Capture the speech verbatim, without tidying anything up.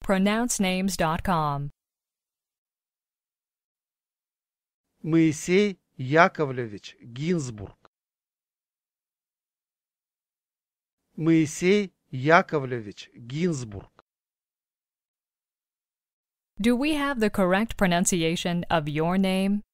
pronounce names dot com. Моисей Яковлевич Гинзбург. Моисей Яковлевич Гинзбург. Do we have the correct pronunciation of your name?